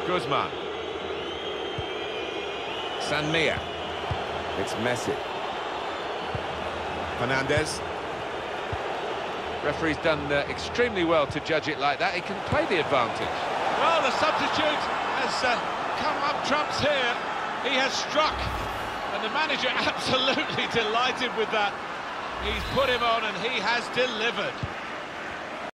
Guzman. Sanmia. It's Messi. Fernandez. Referee's done extremely well to judge it like that. He can play the advantage. Well, the substitute has come up trumps here. He has struck, and the manager absolutely delighted with that. He's put him on and he has delivered.